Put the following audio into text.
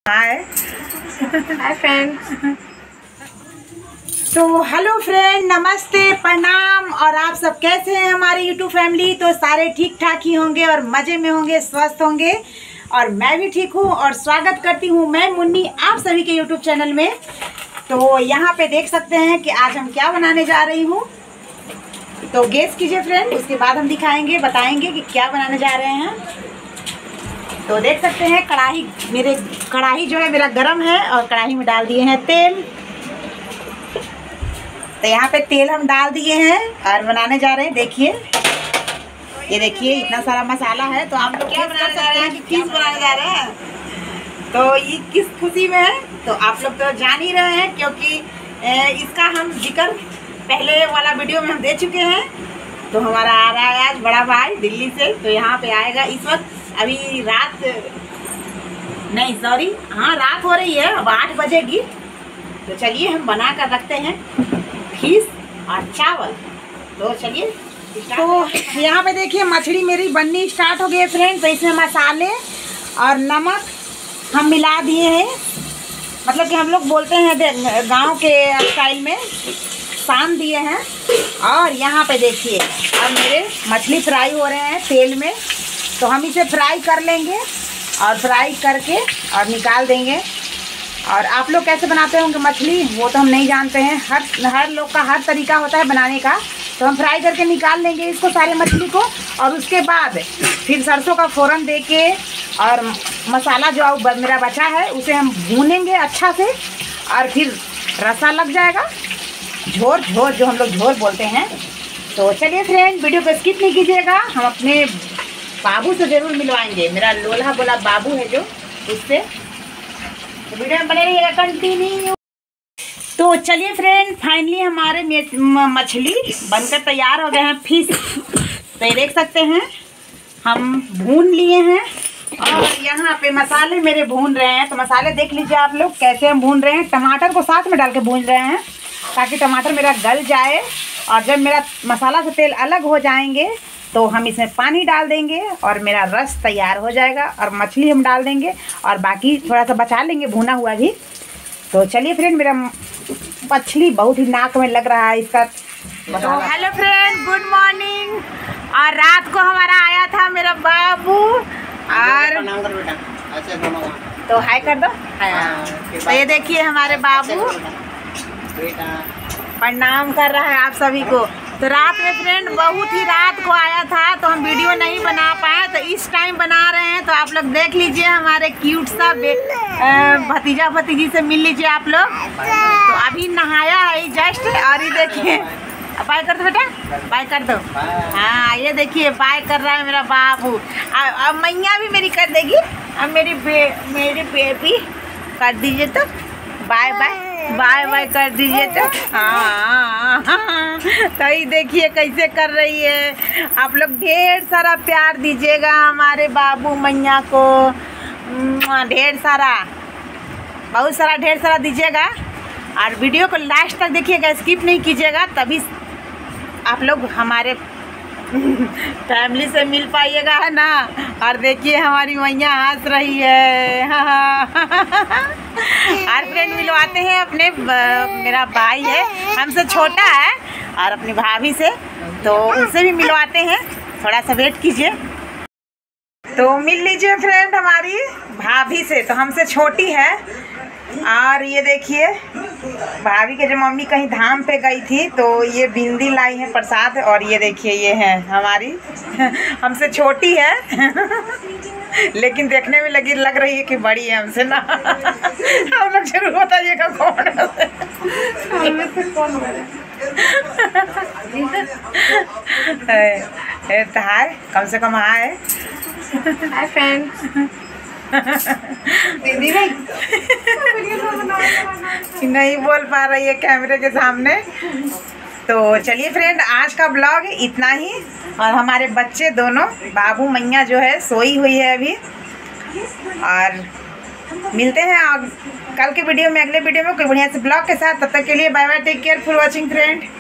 हाय hi friends. तो hello friend, नमस्ते, प्रणाम। और आप सब कैसे हैं हमारी यूट्यूब फैमिली? तो सारे ठीक ठाक ही होंगे और मज़े में होंगे, स्वस्थ होंगे। और मैं भी ठीक हूँ और स्वागत करती हूँ मैं मुन्नी आप सभी के यूट्यूब चैनल में। तो यहाँ पे देख सकते हैं कि आज हम क्या बनाने जा रही हूँ। तो गेस कीजिए फ्रेंड, उसके बाद हम दिखाएंगे, बताएंगे कि क्या बनाने जा रहे हैं। तो देख सकते हैं कढ़ाई जो है मेरा गरम है और कढ़ाई में डाल दिए हैं तेल। तो यहाँ पे तेल हम डाल दिए हैं और बनाने जा रहे हैं। देखिए, ये देखिए इतना सारा मसाला है। तो आप लोग क्या बनाने जा रहे हैं कि किस बनाने जा रहे हैं? तो ये किस खुशी में है तो आप लोग तो जान ही रहे हैं, क्योंकि इसका हम जिक्र पहले वाला वीडियो में हम दे चुके हैं। तो हमारा आ रहा है आज बड़ा भाई दिल्ली से, तो यहाँ पे आएगा। इस वक्त अभी रात हो रही है, अब 8 बजेगी। तो चलिए हम बना कर रखते हैं फिश और चावल। तो चलिए। तो यहाँ पे देखिए मछली मेरी बननी स्टार्ट हो गई है फ्रेंड। तो इसमें मसाले और नमक हम मिला दिए हैं, मतलब कि हम लोग बोलते हैं गांव के स्टाइल में सान दिए हैं। और यहाँ पे देखिए अब मेरे मछली फ्राई हो रहे हैं तेल में। तो हम इसे फ्राई कर लेंगे और फ्राई करके और निकाल देंगे। और आप लोग कैसे बनाते होंगे मछली वो तो हम नहीं जानते हैं, हर लोग का हर तरीका होता है बनाने का। तो हम फ्राई करके निकाल लेंगे इसको, सारे मछली को। और उसके बाद फिर सरसों का फोरन देके और मसाला जो मेरा बचा है उसे हम भूनेंगे अच्छा से। और फिर रसा लग जाएगा, झोर जो हम लोग झोर बोलते हैं। तो चलिए फ्रेंड, वीडियो को स्किप नहीं कीजिएगा। हम अपने बाबू से ज़रूर मिलवाएंगे, मेरा लोल्हा बोला बाबू है जो, उससे। तो वीडियो में बने रहिएगा कंटिन्यू। तो चलिए फ्रेंड, फाइनली हमारे मछली बनकर तैयार हो गए हैं, फिश। तो ये देख सकते हैं हम भून लिए हैं। और यहाँ पे मसाले मेरे भून रहे हैं। तो मसाले देख लीजिए आप लोग कैसे हम भून रहे हैं। टमाटर को साथ में डाल के भून रहे हैं ताकि टमाटर मेरा गल जाए। और जब मेरा मसाला से तेल अलग हो जाएंगे तो हम इसमें पानी डाल देंगे और मेरा रस तैयार हो जाएगा। और मछली हम डाल देंगे और बाकी थोड़ा सा बचा लेंगे भुना हुआ भी। तो चलिए फ्रेंड, मेरा मछली बहुत ही नाक में लग रहा है इसका। तो हेलो फ्रेंड, गुड मॉर्निंग। और रात को हमारा आया था मेरा बाबू। और तो हाय कर दो। तो ये देखिए हमारे बाबू प्रणाम कर रहा है आप सभी को। तो रात में फ्रेंड बहुत ही रात को आया था, तो हम वीडियो नहीं बना पाए। तो इस टाइम बना रहे हैं। तो आप लोग देख लीजिए हमारे क्यूट सा भतीजा भतीजी से मिल लीजिए आप लोग। तो अभी नहाया है जस्ट। और ये देखिए, बाय कर दो बेटा, बाय कर दो। हाँ, ये देखिए बाय कर रहा है मेरा बाबू। अब मैया भी मेरी कर देगी। अब मेरी बेबी कर दीजिए, तो बाय बाय बाय बाय कर दीजिए। तो हाँ, तो ये देखिए कैसे कर रही है। आप लोग ढेर सारा प्यार दीजिएगा हमारे बाबू मैया को, ढेर सारा, बहुत सारा, ढेर सारा दीजिएगा। और वीडियो को लास्ट तक देखिएगा, स्किप नहीं कीजिएगा, तभी आप लोग हमारे फैमिली से मिल पाइएगा, है ना। और देखिए हमारी मैया हंस रही है। और फ्रेंड मिलवाते हैं अपने, मेरा भाई है हमसे छोटा है, और अपनी भाभी से, तो उनसे भी मिलवाते हैं। थोड़ा सा वेट कीजिए। तो मिल लीजिए फ्रेंड हमारी भाभी से, तो हमसे छोटी है। और ये देखिए भाभी के जो मम्मी कहीं धाम पे गई थी, तो ये बिंदी लाई है प्रसाद। और ये देखिए ये है हमारी हमसे छोटी है लेकिन देखने में लग रही है कि बड़ी है हमसे ना। हम लोग जरूर बताइएगा कौन है। तो हाय, कम से कम हाय। Hi friends. दीदी नहीं बोल पा रही है कैमरे के सामने। तो चलिए फ्रेंड, आज का ब्लॉग इतना ही। और हमारे बच्चे दोनों, बाबू मैया जो है सोई हुई है अभी। और मिलते हैं कल के वीडियो में, अगले वीडियो में कोई बढ़िया से ब्लॉग के साथ। तब तक के लिए bye bye, take care, for watching friend.